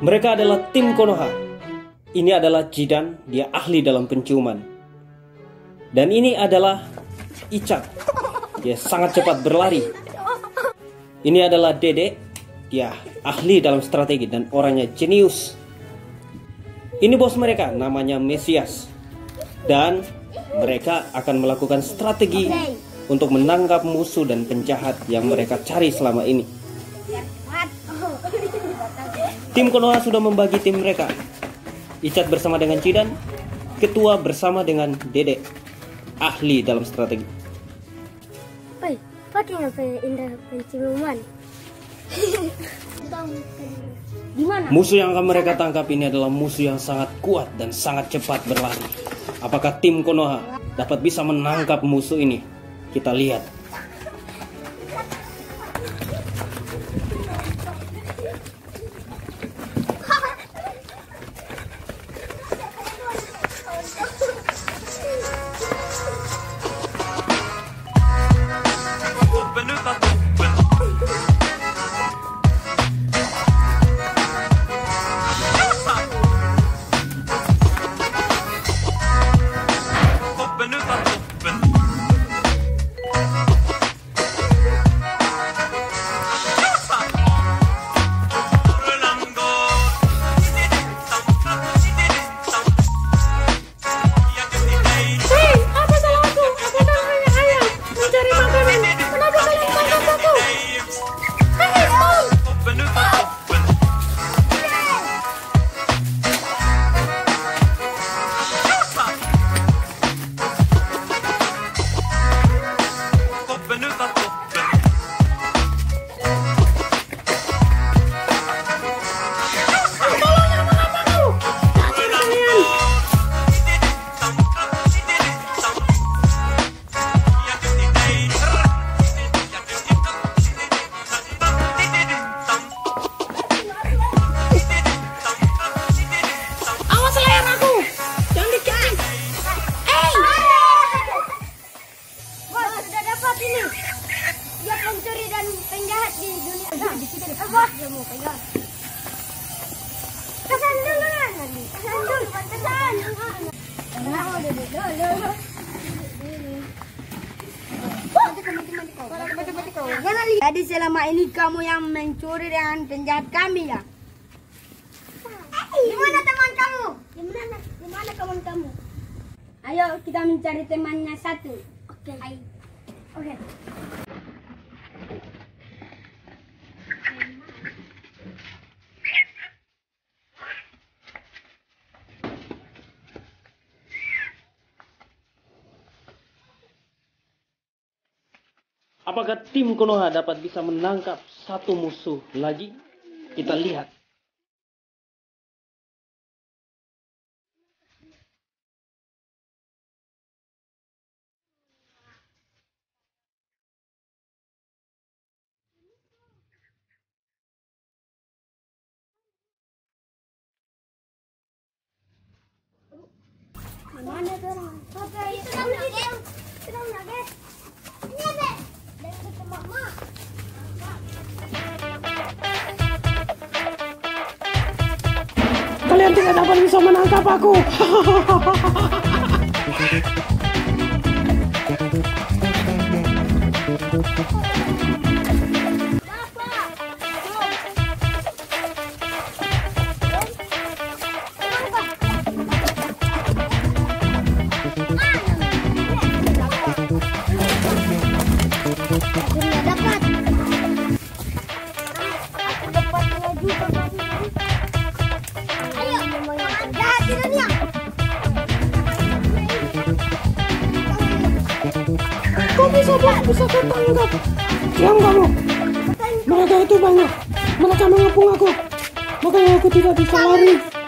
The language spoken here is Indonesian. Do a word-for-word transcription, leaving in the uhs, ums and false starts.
Mereka adalah tim Konoha. Ini adalah Jidan, dia ahli dalam penciuman. Dan ini adalah Ichak, dia sangat cepat berlari. Ini adalah Dede, dia ahli dalam strategi dan orangnya jenius. Ini bos mereka, namanya Mesias. Dan mereka akan melakukan strategi untuk menangkap musuh dan penjahat yang mereka cari selama ini. Tim Konoha sudah membagi tim mereka. Ichak bersama dengan Jidan, ketua bersama dengan Dede, ahli dalam strategi. Oi, pakai apa indra penciuman? Di mana? Musuh yang akan mereka tangkap ini adalah musuh yang sangat kuat dan sangat cepat berlari. Apakah tim Konoha dapat bisa menangkap musuh ini? Kita lihat. Dia pencuri dan penjahat di dunia. Nah, di sini apa? Dia mau pegang. Kesan dulu kan? Kesan dulu, kesan. Nah, udah dulu. Jadi selama ini kamu yang mencuri dengan penjahat kami ya? Di mana teman kamu? Di mana? Di mana teman kamu? Ayo kita mencari temannya satu. Oke. Okay. Oke. Okay. Apakah tim Konoha dapat bisa menangkap satu musuh lagi? Kita lihat. Mana tuh orang? Oke, itu lagi. Itu lagi. Ini ada. Dari ke mama. Kalian tidak dapat bisa menangkap aku. Kok bisa bos bisa ketangkap? Diam kamu. Mereka itu banyak. Mereka mengepung aku. Makanya aku tidak bisa lari.